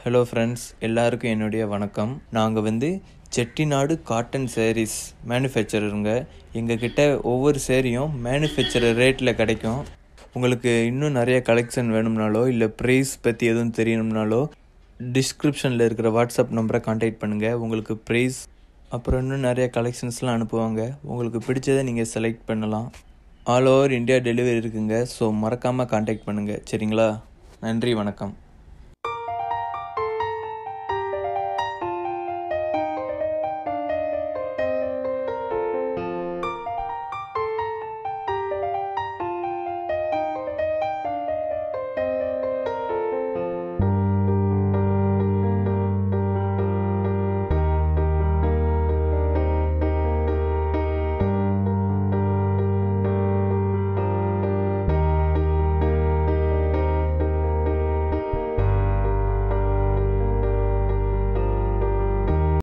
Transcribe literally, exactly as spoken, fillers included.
Hello friends, எல்லாருக்கும் என்னுடைய வணக்கம். நாங்கள் வந்து செட்டிநாடு காட்டன் சாரீஸ் மேனுஃபேக்சருங்க. எங்ககிட்ட ஒவ்வொரு சேரீயும் மேனுஃபேக்சரர் ரேட்டில் கிடைக்கும். உங்களுக்கு இன்னும் நிறைய கலெக்ஷன் வேணும்னாலோ இல்லை ப்ரைஸ் பற்றி எதுவும் தெரியணும்னாலோ டிஸ்கிரிப்ஷனில் இருக்கிற வாட்ஸ்அப் நம்பரை கான்டாக்ட் பண்ணுங்கள். உங்களுக்கு ப்ரைஸ் அப்புறம் இன்னும் நிறைய கலெக்ஷன்ஸ்லாம் அனுப்புவாங்க. உங்களுக்கு பிடிச்சதை நீங்கள் செலக்ட் பண்ணலாம். ஆல் ஓவர் இந்தியா டெலிவரி இருக்குங்க. ஸோ மறக்காமல் கான்டாக்ட் பண்ணுங்கள். சரிங்களா? நன்றி, வணக்கம்.